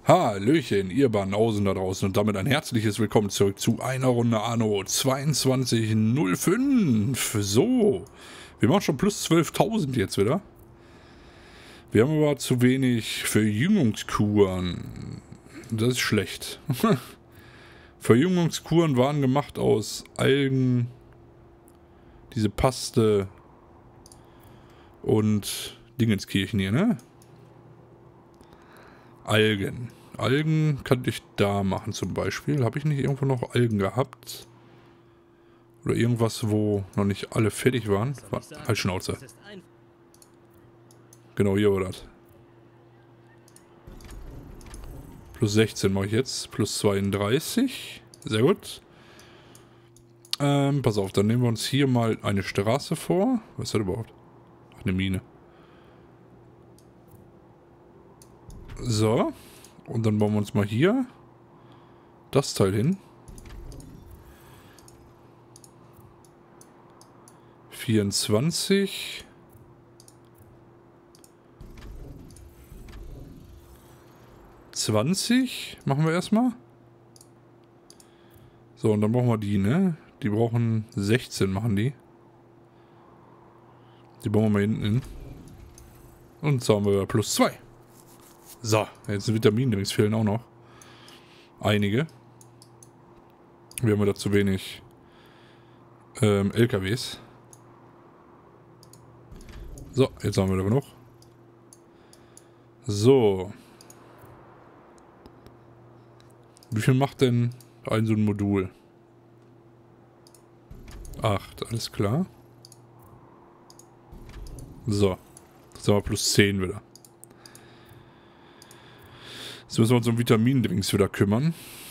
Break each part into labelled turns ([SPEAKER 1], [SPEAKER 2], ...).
[SPEAKER 1] Hallöchen, ihr Banausen da draußen und damit ein herzliches Willkommen zurück zu einer Runde Anno 2205. So, wir machen schon plus 12.000 jetzt wieder. Wir haben aber zu wenig Verjüngungskuren. Das ist schlecht. Verjüngungskuren waren gemacht aus Algen, diese Paste und Dingenskirchen hier, ne? Algen. Algen könnte ich da machen zum Beispiel. Habe ich nicht irgendwo noch Algen gehabt? Oder irgendwas, wo noch nicht alle fertig waren? Halt Schnauze. Genau, hier war das. Plus 16 mache ich jetzt. Plus 32. Sehr gut. Pass auf, dann nehmen wir uns hier mal eine Straße vor. Was ist das überhaupt? Ach, eine Mine. So. Und dann bauen wir uns mal hier das Teil hin. 24. Machen wir erstmal. So, und dann brauchen wir die, ne? Die brauchen 16, machen die. Die bauen wir mal hinten hin. Und so haben wir plus 2. So, jetzt Vitamindrinks fehlen auch noch. Einige. Wir haben da zu wenig LKWs. So, jetzt haben wir da genug. So. Wie viel macht denn so ein Modul? 8, alles klar. So. Jetzt haben wir plus 10 wieder. Jetzt müssen wir uns um Vitamindrinks wieder kümmern.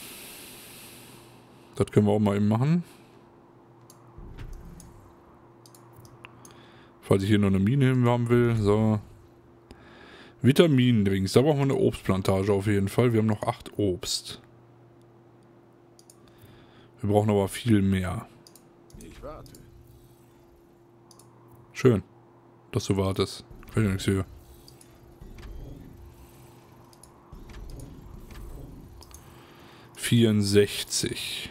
[SPEAKER 1] Das können wir auch mal eben machen. Falls ich hier noch eine Mine hin haben will. So. Vitamindrinks. Da brauchen wir eine Obstplantage auf jeden Fall. Wir haben noch 8 Obst. Wir brauchen aber viel mehr.
[SPEAKER 2] Ich warte.
[SPEAKER 1] Schön, dass du wartest. Kann ich ja nichts hören. ...64.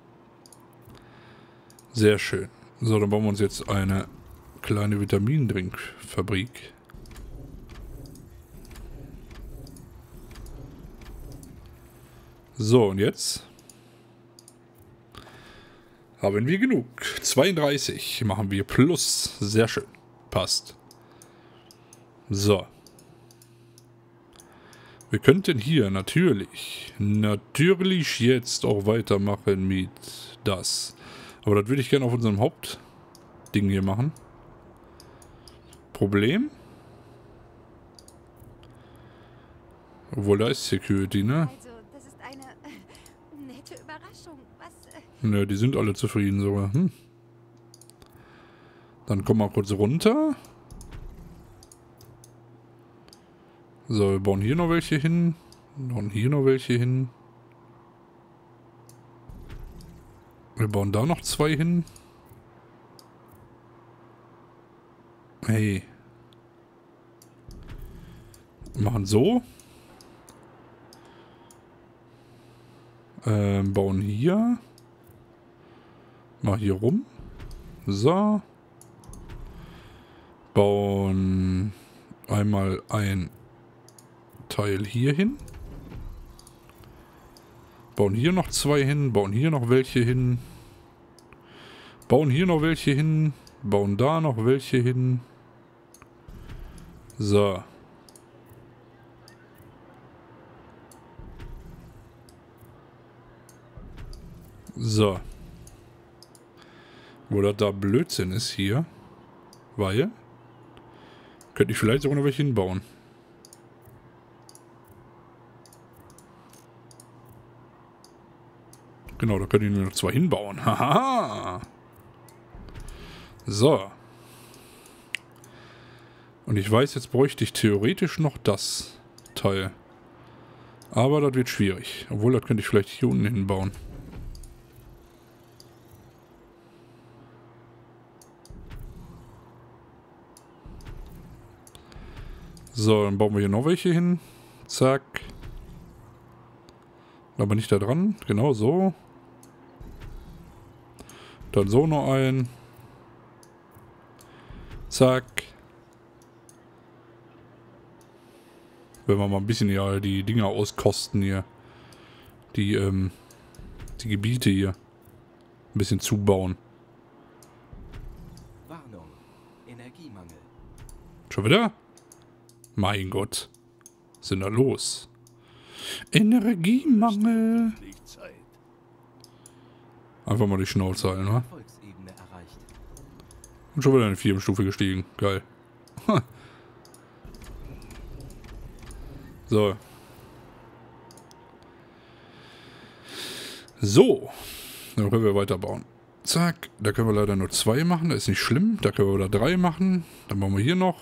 [SPEAKER 1] Sehr schön. So, dann bauen wir uns jetzt eine kleine Vitamindrinkfabrik. So, und jetzt haben wir genug. 32 machen wir plus. Sehr schön. Passt. So. Wir könnten hier natürlich jetzt auch weitermachen mit das. Aber das würde ich gerne auf unserem Hauptding hier machen. Problem? Obwohl, da ist Security, ne?
[SPEAKER 3] Also, das ist eine nette Überraschung. Was?
[SPEAKER 1] Ne, die sind alle zufrieden sogar. Dann kommen wir kurz runter. So, wir bauen hier noch welche hin. Und hier noch welche hin. Wir bauen da noch 2 hin. Hey. Wir machen so. Bauen hier. Mal hier rum. So. Bauen einmal ein Teil hier hin. Bauen hier noch 2 hin. Bauen hier noch welche hin. Bauen hier noch welche hin. Bauen da noch welche hin. So. So. Wo das da Blödsinn ist hier. Weil. Könnte ich vielleicht sogar noch welche hinbauen. Genau, da könnte ich nur noch 2 hinbauen. Haha. So. Und ich weiß, jetzt bräuchte ich theoretisch noch das Teil. Aber das wird schwierig. Obwohl, das könnte ich vielleicht hier unten hinbauen. So, dann bauen wir hier noch welche hin. Zack. Aber nicht da dran. Genau so. Dann so noch ein. Zack. Wenn wir mal ein bisschen ja die Dinger auskosten hier. Die Gebiete hier. Ein bisschen zubauen.
[SPEAKER 2] Warnung. Energiemangel.
[SPEAKER 1] Schon wieder? Mein Gott. Was ist denn da los? Energiemangel. Einfach mal die Schnauze halten, wa?
[SPEAKER 2] Volksebene erreicht.
[SPEAKER 1] Und schon wieder eine 4. Stufe gestiegen. Geil. So. So. Dann können wir weiterbauen. Zack. Da können wir leider nur 2 machen. Das ist nicht schlimm. Da können wir wieder 3 machen. Dann bauen wir hier noch.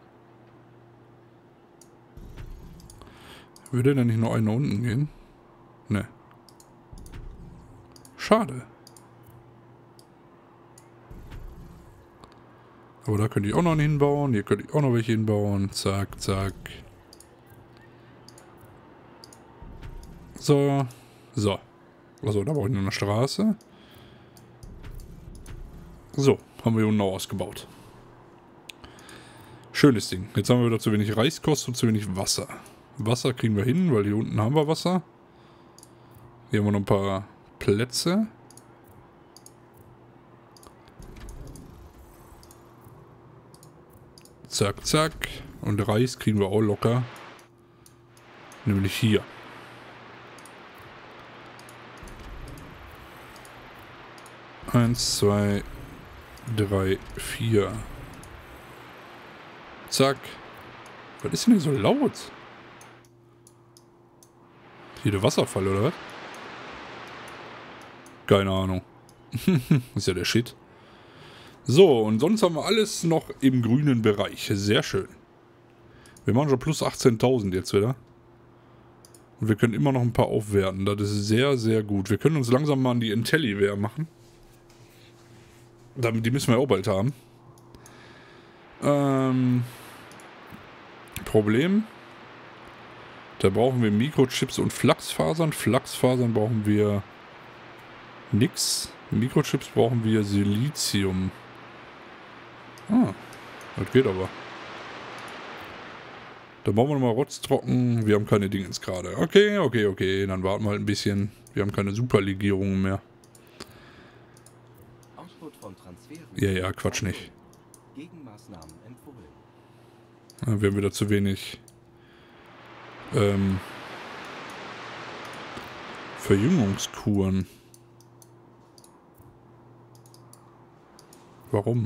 [SPEAKER 1] Würde denn nicht noch einen nach unten gehen? Ne. Schade. Aber da könnte ich auch noch einen hinbauen. Hier könnte ich auch noch welche hinbauen. Zack, zack. So. So. Also, da brauche ich nur eine Straße. So. Haben wir hier unten auch ausgebaut. Schönes Ding. Jetzt haben wir wieder zu wenig Reiskost und zu wenig Wasser. Wasser kriegen wir hin, weil hier unten haben wir Wasser. Hier haben wir noch ein paar Plätze. Zack, zack. Und Reis kriegen wir auch locker. Nämlich hier. Eins, 2, 3, 4. Zack. Was ist denn hier so laut? Hier der Wasserfall, oder was? Keine Ahnung. Ist ja der Shit. So, und sonst haben wir alles noch im grünen Bereich. Sehr schön. Wir machen schon plus 18.000 jetzt wieder. Und wir können immer noch ein paar aufwerten. Das ist sehr, sehr gut. Wir können uns langsam mal an die IntelliWare machen. Die müssen wir auch bald haben. Problem. Da brauchen wir Mikrochips und Flachsfasern. Flachsfasern brauchen wir nix. Mikrochips brauchen wir Silizium. Ah, das geht aber. Dann bauen wir nochmal rotztrocken. Wir haben keine Dingens gerade. Okay, okay, okay. Dann warten wir halt ein bisschen. Wir haben keine Superlegierungen mehr.
[SPEAKER 2] Output von Transferen.
[SPEAKER 1] Ja, ja, Quatsch nicht.
[SPEAKER 2] Gegenmaßnahmen empfohlen.
[SPEAKER 1] Ja, wir haben wieder zu wenig Verjüngungskuren. Warum?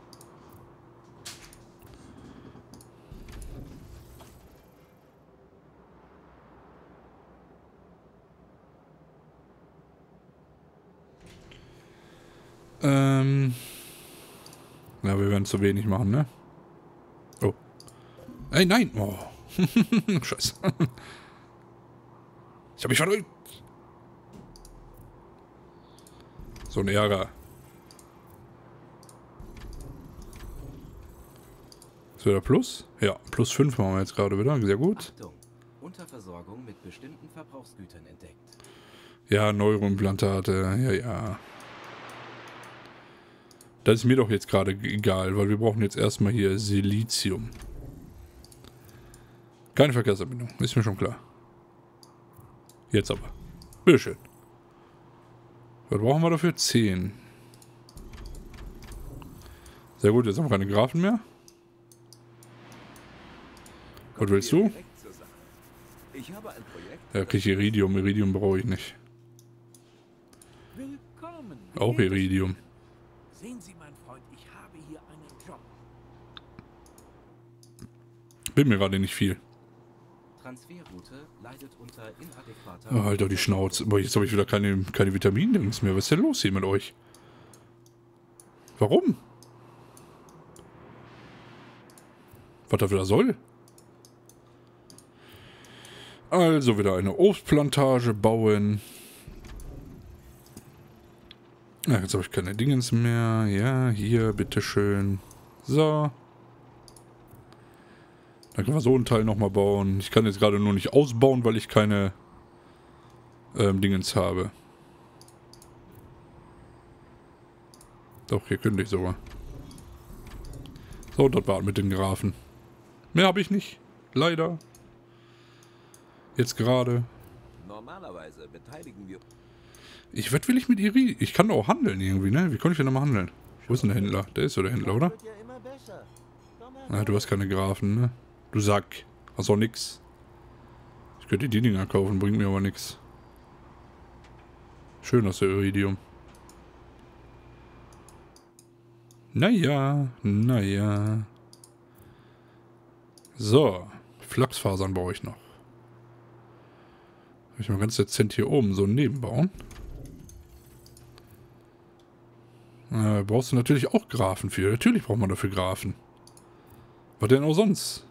[SPEAKER 1] Ja, wir werden zu wenig machen, ne? Oh. Ey, nein! Oh. Scheiße. Ich hab mich verdrückt. So ein Ärger. Ist wieder Plus? Ja, plus 5 machen wir jetzt gerade wieder. Sehr gut.
[SPEAKER 2] Achtung, Unterversorgung mit bestimmten Verbrauchsgütern entdeckt.
[SPEAKER 1] Ja, Neuroimplantate. Ja, ja. Das ist mir doch jetzt gerade egal, weil wir brauchen jetzt erstmal hier Silizium. Keine Verkehrsanbindung, ist mir schon klar. Jetzt aber. Bitteschön. Was brauchen wir dafür? 10. Sehr gut, jetzt haben wir keine Graphen mehr. Was willst du?
[SPEAKER 4] Ich habe ein Projekt.
[SPEAKER 1] Ja, krieg ich Iridium. Iridium brauche ich nicht.
[SPEAKER 4] Willkommen.
[SPEAKER 1] Auch Iridium.
[SPEAKER 4] Sehen Sie, mein Freund, ich habe hier einen Job.
[SPEAKER 1] Bin mir gerade nicht viel.
[SPEAKER 2] Transferroute leidet unter inadäquater...
[SPEAKER 1] Oh, halt doch die Schnauze. Boah, jetzt habe ich wieder keine Vitamindrinks mehr. Was ist denn los hier mit euch? Warum? Was das wieder soll? Also wieder eine Obstplantage bauen. Ja, jetzt habe ich keine Dingens mehr. Ja, hier, bitteschön. So. Dann können wir so einen Teil nochmal bauen. Ich kann jetzt gerade nur nicht ausbauen, weil ich keine Dingens habe. Doch, hier könnte ich sogar. So, dort war mit den Grafen. Mehr habe ich nicht. Leider. Jetzt gerade.
[SPEAKER 5] Normalerweise beteiligen wir.
[SPEAKER 1] Was will ich mit Iri? Ich kann doch auch handeln irgendwie, ne? Wie konnte ich denn nochmal handeln? Wo ist denn der Händler? Der ist so der Händler, oder? Na, du hast keine Grafen, ne? Du Sack. Hast auch nix. Ich könnte die Dinger kaufen, bringt mir aber nix. Schön aus der Iridium. Naja, naja. So. Flachsfasern baue ich noch. Kann ich mal ganz dezent hier oben so nebenbauen. Brauchst du natürlich auch Grafen für. Natürlich braucht man dafür Grafen. Was denn auch sonst?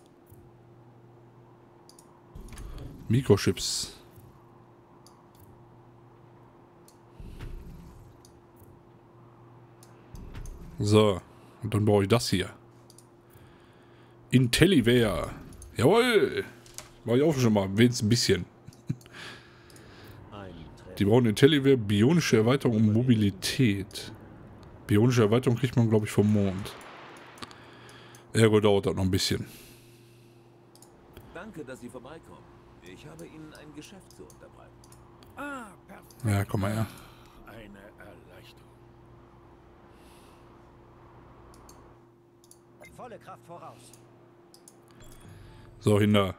[SPEAKER 1] Mikrochips. So. Und dann brauche ich das hier. Intelliware. Jawohl. Mache ich auch schon mal. Wenigstens ein bisschen. Die brauchen Intelliware, bionische Erweiterung und Mobilität. Bionische Erweiterung kriegt man, glaube ich, vom Mond. Ergo dauert das noch ein bisschen.
[SPEAKER 5] Danke, dass Sie vorbeikommen. Ich habe Ihnen ein Geschäft zu unterbreiten.
[SPEAKER 4] Ah, perfekt.
[SPEAKER 1] Ja, komm mal her.
[SPEAKER 4] Eine Erleichterung.
[SPEAKER 6] Volle Kraft voraus.
[SPEAKER 1] So, hinter.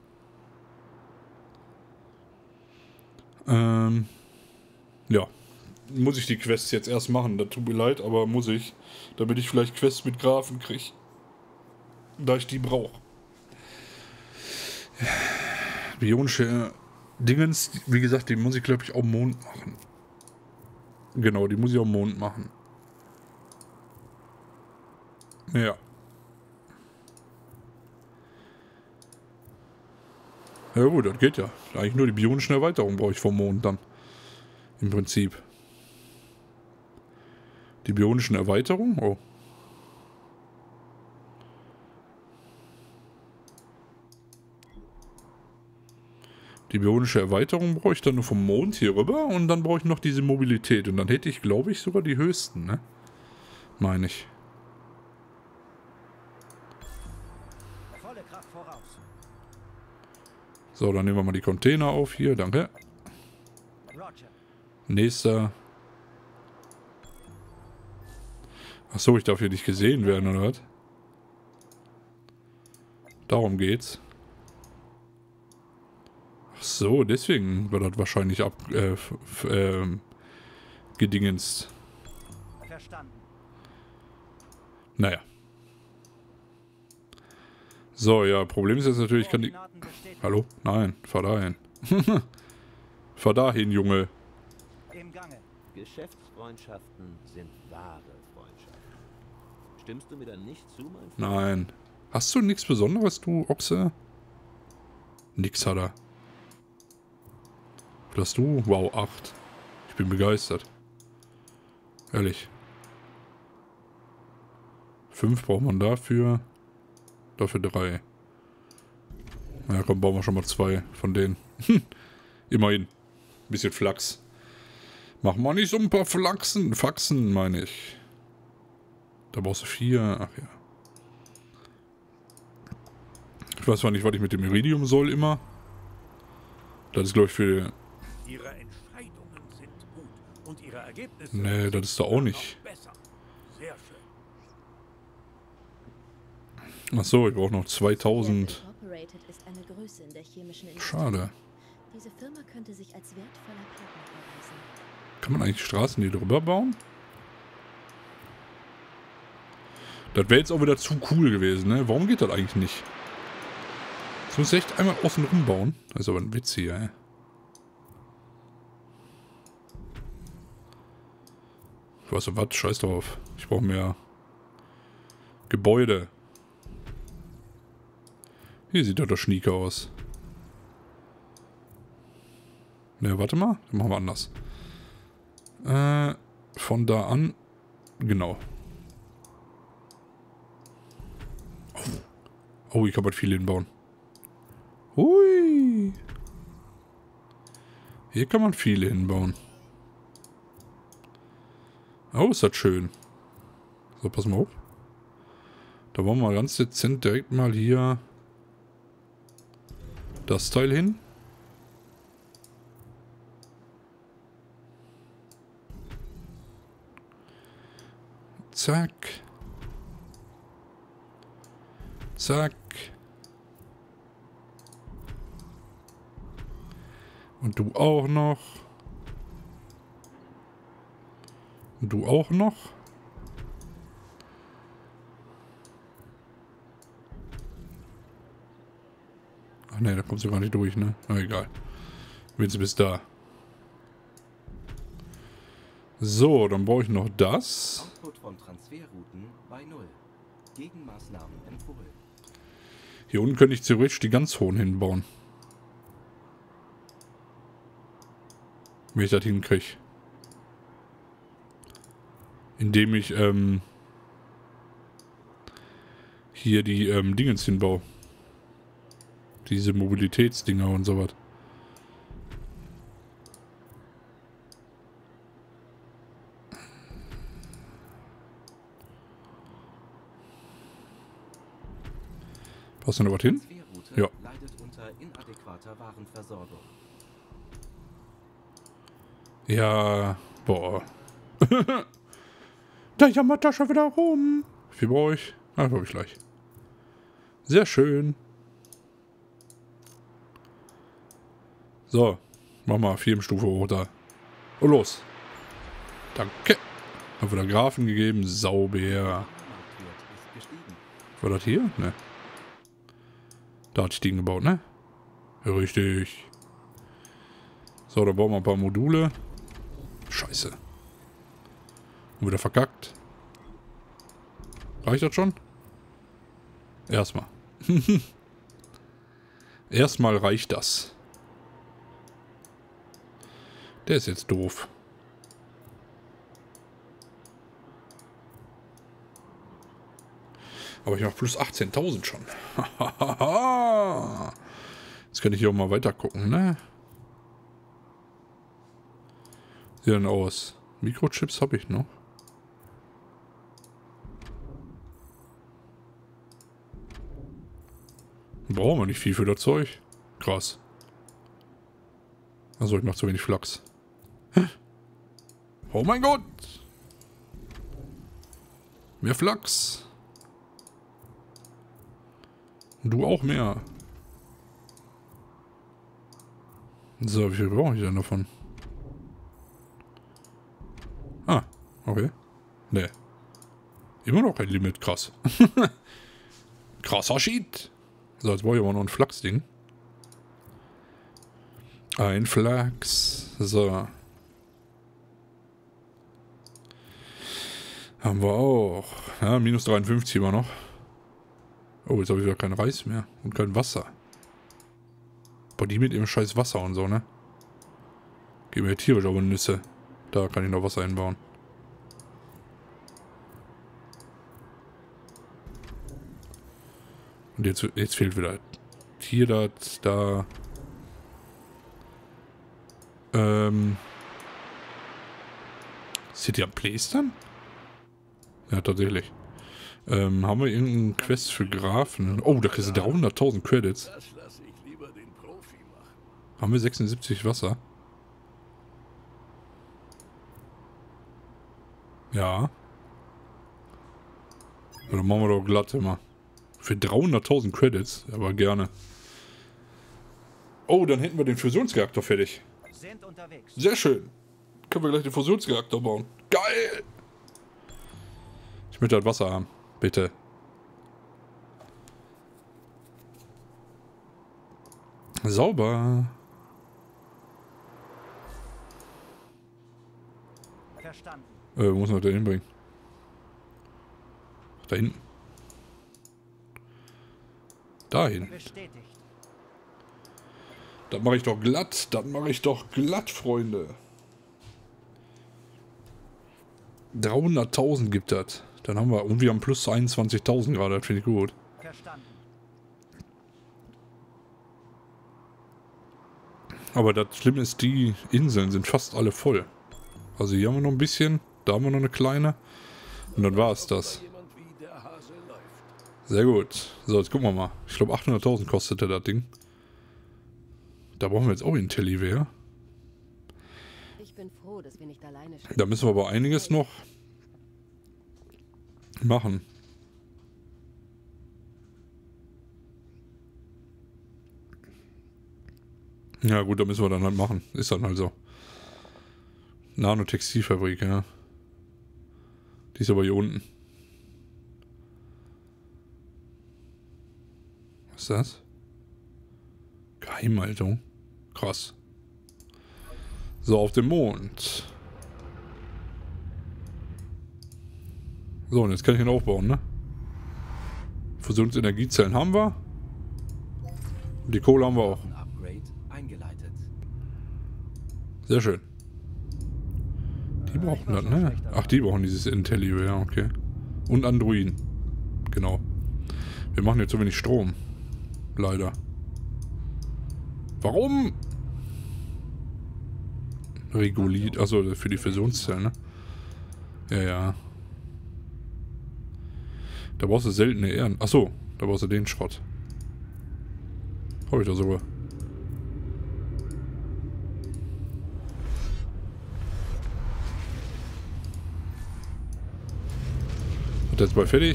[SPEAKER 1] Ja. Muss ich die Quests jetzt erst machen. Das tut mir leid, aber muss ich. Damit ich vielleicht Quests mit Grafen kriege. Da ich die brauche. Bionische Dingens, wie gesagt, die muss ich, glaube ich, auf Mond machen. Genau, die muss ich auf Mond machen. Ja. Ja gut, das geht ja. Eigentlich nur die bionischen Erweiterungen brauche ich vom Mond dann. Im Prinzip. Die bionischen Erweiterungen? Oh. Die bionische Erweiterung brauche ich dann nur vom Mond hier rüber und dann brauche ich noch diese Mobilität. Und dann hätte ich, glaube ich, sogar die höchsten, ne? Meine ich.
[SPEAKER 6] Volle Kraft voraus.
[SPEAKER 1] So, dann nehmen wir mal die Container auf hier. Danke.
[SPEAKER 6] Roger.
[SPEAKER 1] Nächster. Achso, ich darf hier nicht gesehen werden, oder was? Darum geht's. Ach so, deswegen wird das wahrscheinlich gedingenst.
[SPEAKER 6] Verstanden.
[SPEAKER 1] Naja. So, ja, Problem ist jetzt natürlich, ich kann die...
[SPEAKER 6] Koordinaten bestätigt.
[SPEAKER 1] Hallo? Nein, fahr dahin. Fahr dahin, Junge.
[SPEAKER 6] Im Gange.
[SPEAKER 5] Geschäftsfreundschaften sind wahre Freundschaften. Stimmst du mir dann nicht zu, mein Freund?
[SPEAKER 1] Nein. Hast du nichts Besonderes, du Ochse? Nix hat er. Was hast du? Wow, 8. Ich bin begeistert. Ehrlich. 5 braucht man dafür. Dafür 3. Na ja, komm, bauen wir schon mal 2 von denen. Immerhin. Bisschen Flachs. Machen wir nicht so ein paar Faxen, meine ich. Da brauchst du 4. Ach ja. Ich weiß zwar nicht, was ich mit dem Iridium soll immer. Das ist, glaube ich, für...
[SPEAKER 4] Ihre Entscheidungen sind gut und Ihre Ergebnisse
[SPEAKER 1] Nee, das ist da auch nicht.
[SPEAKER 4] noch besser. Sehr schön.
[SPEAKER 1] Achso, ich brauche noch 2000.
[SPEAKER 7] Incorporated ist eine Größe in der chemischen Industrie.
[SPEAKER 1] Schade.
[SPEAKER 7] Diese Firma könnte sich als wertvoller Partner erweisen.
[SPEAKER 1] Kann man eigentlich Straßen hier drüber bauen? Das wäre jetzt auch wieder zu cool gewesen, ne? Warum geht das eigentlich nicht? Das muss ich echt einmal außen rum bauen. Das ist aber ein Witz hier, ey. Ich weiß was, scheiß drauf. Ich brauche mehr Gebäude. Hier sieht doch schnieke aus. Ne, warte mal. Dann machen wir anders. Von da an. Genau. Oh, ich kann bald viel hinbauen. Hui. Hier kann man viele hinbauen. Oh, ist das schön. So, pass mal auf. Da wollen wir ganz dezent direkt mal hier das Teil hin. Zack. Zack. Und du auch noch. Und du auch noch. Ach ne, da kommst du gar nicht durch, ne? Na egal. Willst du bis da. So, dann brauche ich noch das.
[SPEAKER 2] Output von Transferrouten bei 0. Gegenmaßnahmen empfohlen.
[SPEAKER 1] Hier unten könnte ich theoretisch die ganz hohen hinbauen. Wenn ich das hinkriege. Indem ich hier die Dingens hinbaue. Diese Mobilitätsdinger und sowas. Passt da noch was hin?
[SPEAKER 2] Transferroute
[SPEAKER 1] Ja.
[SPEAKER 2] leidet unter inadäquater Warenversorgung.
[SPEAKER 1] Ja, boah. Da jammert da schon wieder rum. Wie viel brauche ich? Ah, brauche ich gleich. Sehr schön. So, mach mal 4 Stufe hoch da. Und los. Danke. Haben wir da Grafen gegeben. Sauber.
[SPEAKER 2] Marktwert ist gestiegen.
[SPEAKER 1] War das hier? Ne. Da hatte ich den gebaut, ne? Ja, richtig. So, da bauen wir ein paar Module. Scheiße. Und wieder verkackt. Reicht das schon? Erstmal. Erstmal reicht das. Der ist jetzt doof. Aber ich mache plus 18.000 schon. Jetzt kann ich hier auch mal weiter gucken, ne? Sieht denn aus? Mikrochips habe ich noch. Brauchen wir nicht viel für das Zeug. Krass. Also ich mache zu wenig Flachs. Oh mein Gott! Mehr Flachs. Du auch mehr. So, wie viel brauche ich denn davon? Ah, okay. Ne. Immer noch ein Limit, krass. Krasser Shit. So, jetzt brauche ich aber noch ein Flachsding. Ein Flachs. So. Haben wir auch. Ja, minus 53 immer noch. Oh, jetzt habe ich wieder kein Reis mehr. Und kein Wasser. Boah, die mit ihrem scheiß Wasser und so, ne? Geben mir tierisch aber Nüsse. Da kann ich noch Wasser einbauen. Und jetzt fehlt wieder hier das, da. City am Place dann? Ja, tatsächlich. Haben wir irgendeinen Quest für Grafen? Oh, da kriegst du 300.000 Credits.
[SPEAKER 4] Das lasse ich lieber den Profi machen.
[SPEAKER 1] Haben wir 76 Wasser? Ja. Dann machen wir doch glatt immer. Für 300.000 Credits, aber gerne. Oh, dann hätten wir den Fusionsreaktor fertig.
[SPEAKER 6] Sind unterwegs.
[SPEAKER 1] Sehr schön. Können wir gleich den Fusionsreaktor bauen. Geil! Ich möchte halt Wasser haben. Bitte. Sauber.
[SPEAKER 6] Verstanden.
[SPEAKER 1] Muss man da hinbringen. Da hinten. Dahin.
[SPEAKER 6] Bestätigt.
[SPEAKER 1] Das mache ich doch glatt. Das mache ich doch glatt, Freunde. 300.000 gibt das. Dann haben wir, und wir haben plus 21.000 gerade. Das finde ich gut.
[SPEAKER 6] Verstanden.
[SPEAKER 1] Aber das Schlimme ist, die Inseln sind fast alle voll. Also hier haben wir noch ein bisschen, da haben wir noch eine kleine. Und dann war es das. Sehr gut. So, jetzt gucken wir mal. Ich glaube 800.000 kostete das Ding. Da brauchen wir jetzt auch Intelliware.
[SPEAKER 7] Ich bin froh, dass wir nicht alleine stehen.
[SPEAKER 1] Da müssen wir aber einiges noch machen. Ja gut, da müssen wir dann halt machen. Ist dann halt so. Nanotextilfabrik, ja. Die ist aber hier unten. Was ist das? Geheimhaltung. Krass. So, auf dem Mond. So, und jetzt kann ich ihn aufbauen, ne? Fusionsenergiezellen haben wir. Und die Kohle haben wir auch.
[SPEAKER 2] Upgrade eingeleitet.
[SPEAKER 1] Sehr schön. Die brauchen das, ne? Ach, die brauchen dieses Intelliware, ja, okay. Und Androiden. Genau. Wir machen jetzt so wenig Strom. Leider. Warum? Regulit, also für die Fusionszellen, ne? Ja, ja. Da brauchst du seltene Ehren. Achso, da brauchst du den Schrott. Hab ich da sogar. Hat der jetzt bald fertig?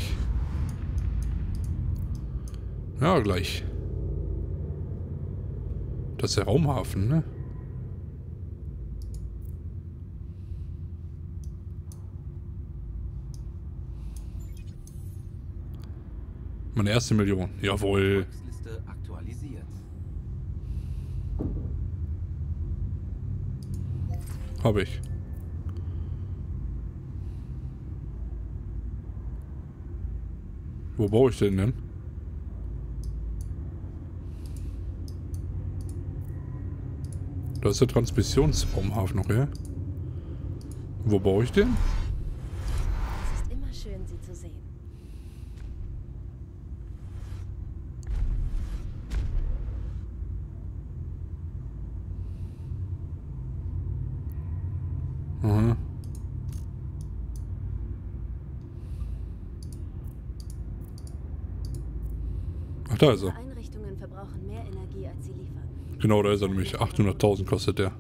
[SPEAKER 1] Ja, gleich. Das ist der Raumhafen, ne? Meine erste Million. Jawohl.
[SPEAKER 2] Volksliste aktualisiert.
[SPEAKER 1] Habe ich. Wo baue ich den denn? Da ist der Transmissionsraumhafen noch, ja? Wo baue ich den?
[SPEAKER 7] Es ist immer schön, sie zu sehen.
[SPEAKER 1] Aha. Ach, da ist er.
[SPEAKER 7] Ihre Einrichtungen verbrauchen mehr Energie, als sie liefern.
[SPEAKER 1] Genau, da ist er nämlich. 800.000 kostet der.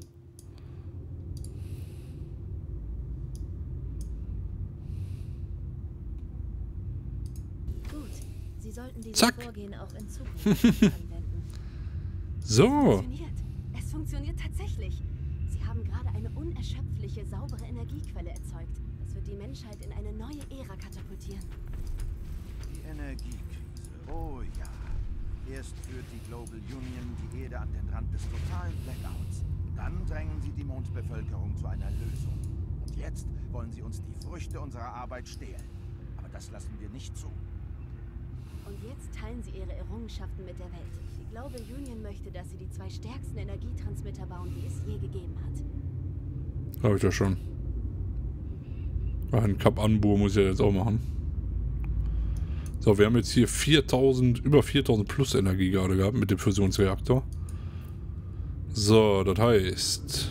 [SPEAKER 7] Gut, Sie sollten dieses
[SPEAKER 1] Zack.
[SPEAKER 7] Vorgehen auch in Zukunft anwenden.
[SPEAKER 1] So.
[SPEAKER 3] Funktioniert. Es funktioniert tatsächlich. Sie haben gerade eine unerschöpfliche, saubere Energiequelle erzeugt. Das wird die Menschheit in eine neue Ära katapultieren.
[SPEAKER 6] Die Energiekrise. Oh ja. Erst führt die Global Union die Erde an den Rand des totalen Blackouts. Dann drängen sie die Mondbevölkerung zu einer Lösung. Und jetzt wollen sie uns die Früchte unserer Arbeit stehlen. Aber das lassen wir nicht zu.
[SPEAKER 7] Und jetzt teilen sie ihre Errungenschaften mit der Welt. Die Global Union möchte, dass sie die 2 stärksten Energietransmitter bauen, die es je gegeben hat.
[SPEAKER 1] Habe ich ja schon. Ach, ein Kap Anbur muss ich ja jetzt auch machen. So, wir haben jetzt hier 4000, über 4000 plus Energie gerade gehabt mit dem Fusionsreaktor. So, das heißt...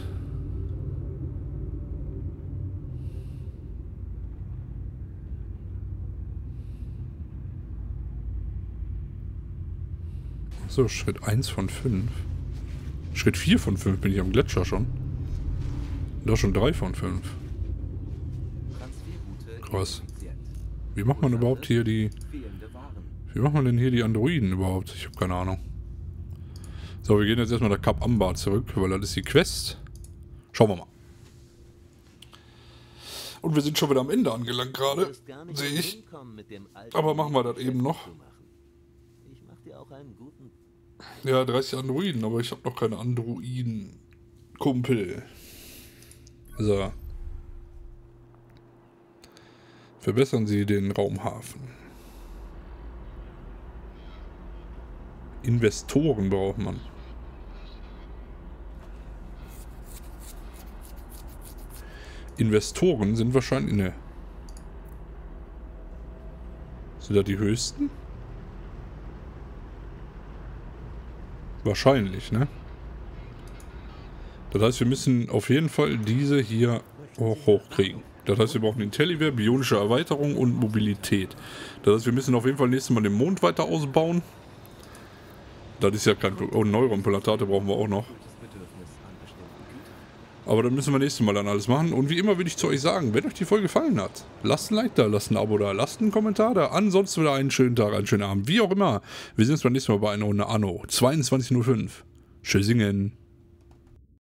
[SPEAKER 1] So, Schritt 1 von 5. Schritt 4 von 5 bin ich am Gletscher schon. Da schon 3 von 5.
[SPEAKER 2] Transferroute
[SPEAKER 1] Krass.
[SPEAKER 2] identifiziert.
[SPEAKER 1] Wie macht man überhaupt hier die...
[SPEAKER 2] Fehlende Waren.
[SPEAKER 1] Wie macht man denn hier die Androiden überhaupt? Ich habe keine Ahnung. So, wir gehen jetzt erstmal nach Kap Ambar zurück, weil das ist die Quest. Schauen wir mal. Und wir sind schon wieder am Ende angelangt gerade. Sehe ich. Aber machen wir das eben noch.
[SPEAKER 5] Ich mach dir auch einen guten...
[SPEAKER 1] Ja, 30 Androiden, aber ich habe noch keine Androiden. Kumpel. So. Verbessern Sie den Raumhafen. Investoren braucht man. Investoren sind wahrscheinlich... Ne. Sind da die höchsten? Wahrscheinlich, ne? Das heißt, wir müssen auf jeden Fall diese hier auch hochkriegen. Das heißt, wir brauchen Intelliware, bionische Erweiterung und Mobilität. Das heißt, wir müssen auf jeden Fall nächstes Mal den Mond weiter ausbauen. Das ist ja kein Problem. Oh, Neuroimplantate brauchen wir auch noch. Aber dann müssen wir nächstes Mal dann alles machen. Und wie immer würde ich zu euch sagen, wenn euch die Folge gefallen hat, lasst ein Like da, lasst ein Abo da, lasst einen Kommentar da. Ansonsten wieder einen schönen Tag, einen schönen Abend, wie auch immer. Wir sehen uns beim nächsten Mal bei einer Runde Anno 22:05. Tschüssingen.